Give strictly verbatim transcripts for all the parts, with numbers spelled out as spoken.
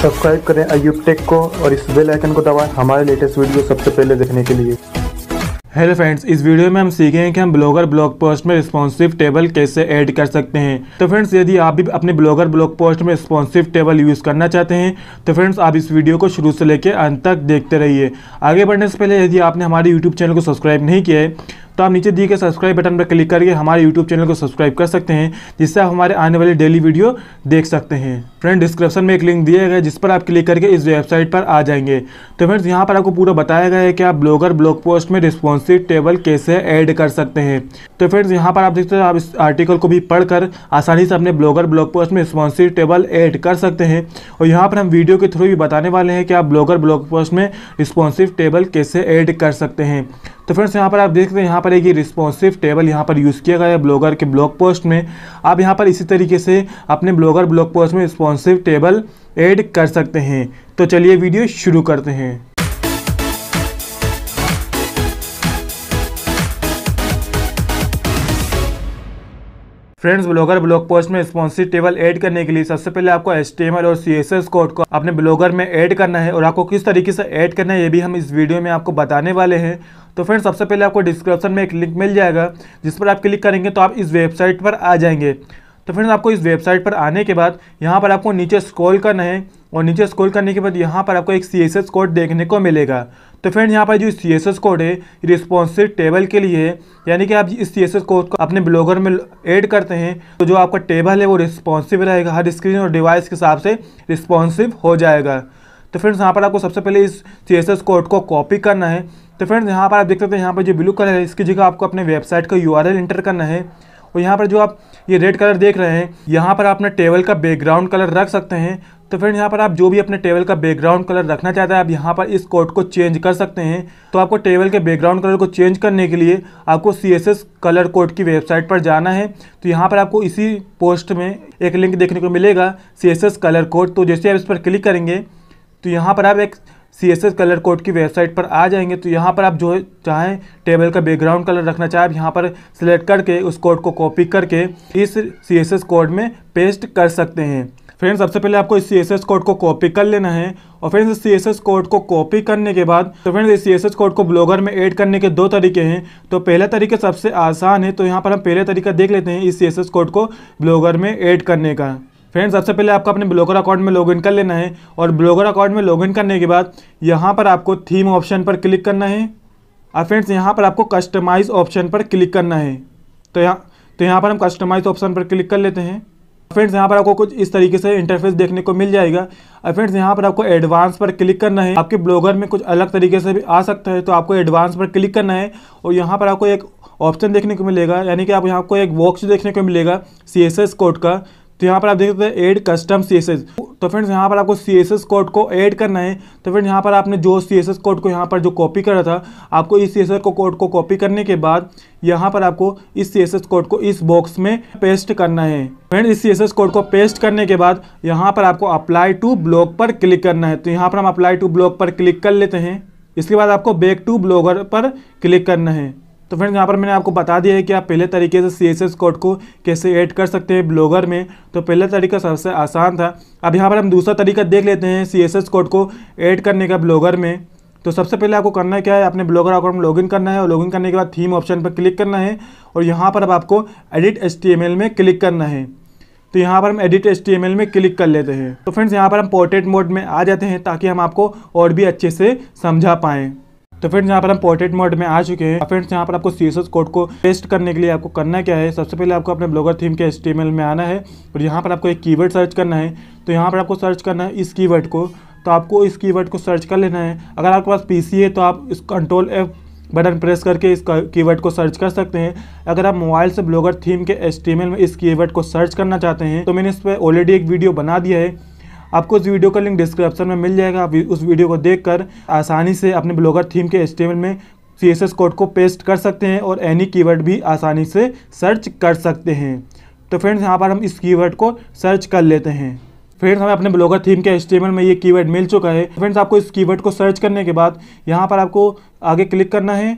Subscribe करें Ayub take को और इस बेल आइकन को दबाएं हमारे लेटेस्ट वीडियो सबसे पहले देखने के लिए। हेलो फ्रेंड्स, इस वीडियो में हम सीखेंगे कि हम ब्लॉगर ब्लॉग पोस्ट में रिस्पॉन्सिव टेबल कैसे ऐड कर सकते हैं। तो फ्रेंड्स, यदि आप भी अपने ब्लॉगर ब्लॉग पोस्ट में रिस्पॉन्सिव टेबल यूज़ करना चाहते हैं तो फ्रेंड्स आप इस वीडियो को शुरू से लेकर अंत तक देखते रहिए। आगे बढ़ने से पहले यदि आपने हमारे यूट्यूब चैनल को सब्सक्राइब नहीं किया है तो आप नीचे दिए गए सब्सक्राइब बटन पर क्लिक करके हमारे यूट्यूब चैनल को सब्सक्राइब कर सकते हैं, जिससे आप हमारे आने वाली डेली वीडियो देख सकते हैं। फ्रेंड, डिस्क्रिप्शन में एक लिंक दिया गया है जिस पर आप क्लिक करके इस वेबसाइट पर आ जाएंगे। तो फ्रेंड्स, यहाँ पर आपको पूरा बताया गया है कि आप ब्लॉगर ब्लॉग पोस्ट में रिस्पॉन्सिव टेबल कैसे ऐड कर सकते हैं। तो फ्रेंड्स, यहाँ पर आप देखते हैं आप इस आर्टिकल को भी पढ़कर आसानी से अपने ब्लॉगर ब्लॉग पोस्ट में रिस्पॉन्सिव टेबल ऐड कर सकते हैं। और यहाँ पर हम वीडियो के थ्रू भी बताने वाले हैं कि आप ब्लॉगर ब्लॉग पोस्ट में रिस्पॉन्सिव टेबल कैसे ऐड कर सकते हैं। तो फ्रेंड्स, यहाँ पर आप देख सकते हैं यहाँ पर एक रिस्पॉन्सिव टेबल यहाँ पर यूज़ किया गया है ब्लॉगर के ब्लॉग पोस्ट में। आप यहाँ पर इसी तरीके से अपने ब्लॉगर ब्लॉग पोस्ट में रिस्पॉन्सिव टेबल ऐड कर सकते हैं। तो चलिए वीडियो शुरू करते हैं। फ्रेंड्स, ब्लॉगर ब्लॉग पोस्ट में रिस्पॉन्सिव टेबल ऐड करने के लिए सबसे पहले आपको एच टी एम एल और सी एस एस कोड को अपने ब्लॉगर में ऐड करना है और आपको किस तरीके से ऐड करना है ये भी हम इस वीडियो में आपको बताने वाले हैं। तो फ्रेंड्स, सबसे पहले आपको डिस्क्रिप्शन में एक लिंक मिल जाएगा जिस पर आप क्लिक करेंगे तो आप इस वेबसाइट पर आ जाएंगे। तो फ्रेंड्स, आपको इस वेबसाइट पर आने के बाद यहाँ पर आपको नीचे स्क्रॉल करना है और नीचे स्क्रॉल करने के बाद यहाँ पर आपको एक सी एस एस कोड देखने को मिलेगा। तो फ्रेंड्स, यहाँ पर जो सी एस एस कोड है रिस्पॉन्सिव टेबल के लिए है, यानी कि आप इस सी एस एस कोड को अपने ब्लॉगर में ऐड करते हैं तो जो आपका टेबल है वो रिस्पॉन्सिव रहेगा, हर स्क्रीन और डिवाइस के हिसाब से रिस्पॉन्सिव हो जाएगा। तो फ्रेंड्स, यहाँ पर आपको सबसे पहले इस सी एस एस कोड को कॉपी करना है। तो फ्रेंड्स, यहाँ पर आप देख सकते हैं यहाँ पर जो ब्लू कलर है इसकी जगह आपको अपने वेबसाइट का यू आर एल इंटर करना है। और यहाँ पर जो आप ये रेड कलर देख रहे हैं यहाँ पर आप अपने टेबल का बैकग्राउंड कलर रख सकते हैं। तो फ्रेंड्स, यहाँ पर आप जो भी अपने टेबल का बैकग्राउंड कलर रखना चाहते हैं आप यहाँ पर इस कोड को चेंज कर सकते हैं। तो आपको टेबल के बैकग्राउंड कलर को चेंज करने के लिए आपको C S S colour code की वेबसाइट पर जाना है। तो यहाँ पर आपको इसी पोस्ट में एक लिंक देखने को मिलेगा C S S colour code. तो जैसे आप इस पर क्लिक करेंगे तो यहाँ पर आप एक C S S colour code की वेबसाइट पर आ जाएंगे। तो यहाँ पर आप जो चाहें टेबल का बैकग्राउंड कलर रखना चाहें आप यहाँ पर सिलेक्ट करके उस कोड को कॉपी करके इस सी एस एस कोड में पेस्ट कर सकते हैं। फ्रेंड्स, सबसे पहले आपको इस सी एस एस कोड को कॉपी कर लेना है। और फ्रेंड्स, इस सी एस एस कोड को कॉपी करने के बाद तो फ्रेंड्स इस सी एस एस कोड को ब्लॉगर में ऐड करने के दो तरीके हैं। तो पहला तरीका सबसे आसान है, तो यहाँ पर हम पहले तरीका देख लेते हैं इस सी एस एस कोड को ब्लॉगर में ऐड करने का। फ्रेंड्स, सबसे पहले आपको अपने ब्लॉगर अकाउंट में लॉगिन कर लेना है और ब्लॉगर अकाउंट में लॉगिन करने के बाद यहाँ पर आपको थीम ऑप्शन पर क्लिक करना है और फ्रेंड्स यहाँ पर आपको कस्टमाइज ऑप्शन पर क्लिक करना है। तो यहाँ तो यहाँ पर हम कस्टमाइज ऑप्शन पर क्लिक कर लेते हैं। फ्रेंड्स, यहाँ पर आपको कुछ इस तरीके से इंटरफेस देखने को मिल जाएगा। और फ्रेंड्स, यहाँ पर आपको एडवांस पर क्लिक करना है। आपके ब्लॉगर में कुछ अलग तरीके से भी आ सकता है, तो आपको एडवांस पर क्लिक करना है और यहाँ पर आपको एक ऑप्शन देखने को मिलेगा, यानी कि आप यहाँ को एक बॉक्स देखने को मिलेगा सी एस एस कोड का। तो यहाँ पर आप देख सकते हैं add custom C S S. तो फ्रेंड्स, यहाँ पर आपको सी एस एस कोड को ऐड करना है। तो फ्रेंड्स, यहाँ पर आपने जो सी एस एस कोड को यहाँ पर जो कॉपी करा था आपको इस सी एस एस को कोड को कॉपी करने के बाद यहाँ पर आपको इस सी एस एस कोड को इस बॉक्स में पेस्ट करना है। फ्रेंड्स, इस सी एस एस कोड को पेस्ट करने के बाद यहाँ पर आपको अप्लाई टू ब्लॉग पर क्लिक करना है। तो यहाँ पर हम अप्लाई टू ब्लॉग पर क्लिक कर लेते हैं। इसके बाद आपको बैक टू ब्लॉगर पर क्लिक करना है। तो फ्रेंड्स, यहाँ पर मैंने आपको बता दिया है कि आप पहले तरीके से सी एस एस कोड को कैसे ऐड कर सकते हैं ब्लॉगर में। तो पहला तरीका सबसे आसान था। अब यहाँ पर हम दूसरा तरीका देख लेते हैं सी एस एस कोड को ऐड करने का ब्लॉगर में। तो सबसे पहले आपको करना क्या है, अपने ब्लॉगर अकाउंट में लॉगिन करना है और लॉगिन करने के बाद थीम ऑप्शन पर क्लिक करना है और यहाँ पर अब आपको edit H T M L में क्लिक करना है। तो यहाँ पर हम edit H T M L में क्लिक कर लेते हैं। तो फ्रेंड्स, यहाँ पर हम पोर्ट्रेट मोड में आ जाते हैं ताकि हम आपको और भी अच्छे से समझा पाएँ। तो फ्रेंड्स, यहाँ पर हम पोर्ट्रेट मोड में आ चुके हैं। फ्रेंड्स, यहाँ पर आपको सी एस एस कोड को पेस्ट करने के लिए आपको करना क्या है, सबसे पहले आपको अपने ब्लॉगर थीम के एच टी एम एल में आना है और यहाँ पर आपको एक कीवर्ड सर्च करना है। तो यहाँ पर आपको सर्च करना है इस कीवर्ड को। तो आपको इस कीवर्ड को सर्च कर लेना है। अगर आपके पास पी सी है तो आप इस कंट्रोल एफ बटन प्रेस करके इस कीवर्ड को सर्च कर सकते हैं। अगर आप मोबाइल से ब्लॉगर थीम के एच टी एम एल में इस कीवर्ड को सर्च करना चाहते हैं तो मैंने इस पर ऑलरेडी एक वीडियो बना दिया है। आपको इस वीडियो का लिंक डिस्क्रिप्शन में मिल जाएगा। आप उस वीडियो को देखकर आसानी से अपने ब्लॉगर थीम के एच टी एम एल में सी एस एस कोड को पेस्ट कर सकते हैं और एनी कीवर्ड भी आसानी से सर्च कर सकते हैं। तो फ्रेंड्स, यहाँ पर हम इस कीवर्ड को सर्च कर लेते हैं। फ्रेंड्स, हमें अपने ब्लॉगर थीम के एच टी एम एल में ये कीवर्ड मिल चुका है। फ्रेंड्स, आपको इस कीवर्ड को सर्च करने के बाद यहाँ पर आपको आगे क्लिक करना है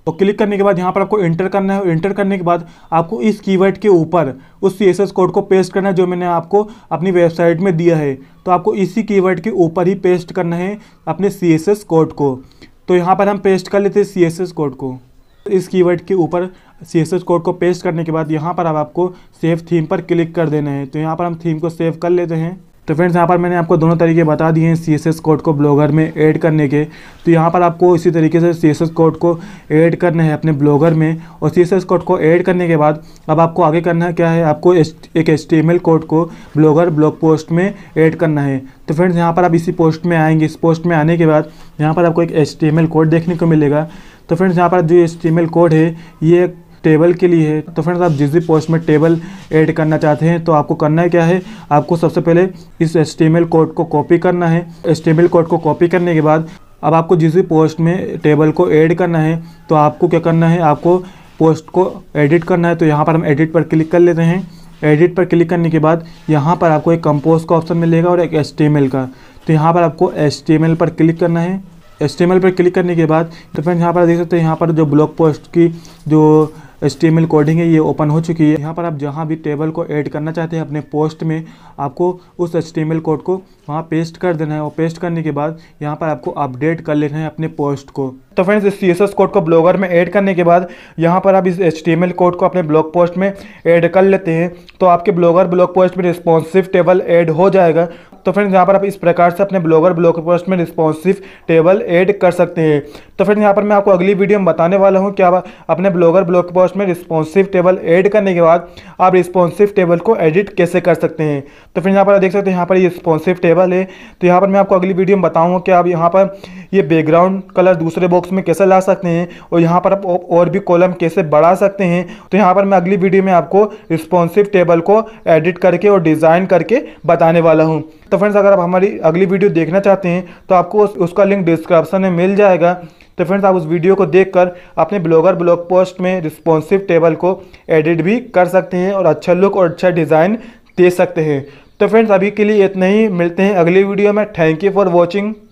तो क्लिक करने के बाद यहाँ पर आपको इंटर करना है और इंटर करने के बाद आपको इस कीवर्ड के ऊपर उस सी एस एस कोड को पेस्ट करना है जो मैंने आपको अपनी वेबसाइट में दिया है। तो आपको इसी कीवर्ड के ऊपर ही पेस्ट करना है अपने सी एस एस कोड को। तो यहाँ पर हम पेस्ट कर लेते हैं सी एस एस कोड को। इस कीवर्ड के ऊपर सी एस एस कोड को पेस्ट करने के बाद यहाँ पर अब आपको सेव थीम पर क्लिक कर देना है। तो यहाँ पर हम थीम को सेव कर लेते हैं। तो फ्रेंड्स यहाँ पर मैंने आपको दोनों तरीके बता दिए हैं सी एस एस कोड को ब्लॉगर में ऐड करने के। तो यहाँ पर आपको इसी तरीके से सी एस एस कोड को ऐड करना है अपने ब्लॉगर में, और सी एस एस कोड को ऐड करने के बाद अब आपको आगे करना है क्या है, आपको एक H T M L code को ब्लॉगर ब्लॉग पोस्ट में ऐड करना है। तो फ्रेंड्स यहाँ पर आप इसी पोस्ट में आएंगे। इस पोस्ट में आने के बाद यहाँ पर आपको एक H T M L code देखने को मिलेगा। तो फ्रेंड्स यहाँ पर जो H T M L code है ये टेबल के लिए है। तो फ्रेंड्स आप जिस भी पोस्ट में टेबल ऐड करना चाहते हैं तो आपको करना है क्या है, आपको सबसे पहले इस H T M L code को कॉपी करना है। H T M L code को कॉपी करने के बाद अब आपको जिस भी पोस्ट में टेबल को ऐड करना है तो आपको क्या करना है, आपको पोस्ट को एडिट करना है। तो यहाँ पर हम एडिट पर क्लिक कर लेते हैं। एडिट पर क्लिक करने के बाद यहाँ पर आपको एक कंपोज का ऑप्शन मिलेगा और एक एच टी एम एल का। तो यहाँ पर आपको एच टी एम एल पर क्लिक करना है। एच टी एम एल पर क्लिक करने के बाद तो फ्रेंड्स यहाँ पर देख सकते हैं यहाँ पर जो ब्लॉग पोस्ट की जो H T M L coding है ये ओपन हो चुकी है। यहाँ पर आप जहाँ भी टेबल को ऐड करना चाहते हैं अपने पोस्ट में, आपको उस H T M L code को वहाँ पेस्ट कर देना है, और पेस्ट करने के बाद यहाँ पर आपको अपडेट कर लेना है अपने पोस्ट को। तो फ्रेंड्स इस सी एस एस कोड को ब्लॉगर में ऐड करने के बाद यहाँ पर आप इस H T M L code को अपने ब्लॉग पोस्ट में ऐड कर लेते हैं तो आपके ब्लॉगर ब्लॉग पोस्ट में रिस्पॉन्सिव टेबल ऐड हो जाएगा। तो फ्रेंड्स यहाँ पर आप इस प्रकार से अपने ब्लॉगर ब्लॉग पोस्ट में रिस्पॉन्सिव टेबल ऐड कर सकते हैं। तो फ्रेंड्स यहाँ पर मैं आपको अगली वीडियो में बताने वाला हूँ कि आप अपने ब्लॉगर ब्लॉग पोस्ट में रिस्पॉन्सिव टेबल ऐड करने के बाद आप रिस्पॉन्सिव टेबल को एडिट कैसे कर सकते हैं। तो फ्रेंड्स यहाँ पर आप देख सकते हैं यहाँ पर ये रिस्पॉन्सिव टेबल है। तो यहाँ पर मैं आपको अगली वीडियो में बताऊँगा कि आप यहाँ पर ये बैकग्राउंड कलर दूसरे बॉक्स में कैसे ला सकते हैं और यहाँ पर आप और भी कॉलम कैसे बढ़ा सकते हैं। तो यहाँ पर मैं अगली वीडियो में आपको रिस्पॉन्सिव टेबल को एडिट करके और डिज़ाइन करके बताने वाला हूँ। तो फ्रेंड्स अगर आप हमारी अगली वीडियो देखना चाहते हैं तो आपको उस, उसका लिंक डिस्क्रिप्शन में मिल जाएगा। तो फ्रेंड्स आप उस वीडियो को देखकर अपने ब्लॉगर ब्लॉग पोस्ट में रिस्पॉन्सिव टेबल को एडिट भी कर सकते हैं और अच्छा लुक और अच्छा डिज़ाइन दे सकते हैं। तो फ्रेंड्स अभी के लिए इतना ही, मिलते हैं अगली वीडियो में। Thank you for watching.